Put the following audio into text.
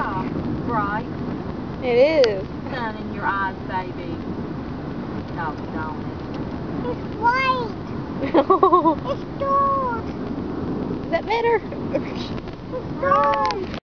Yeah, bright. It is. Sun in your eyes, baby. Doggone it. It's white. It's dark. Is that better? It's dark.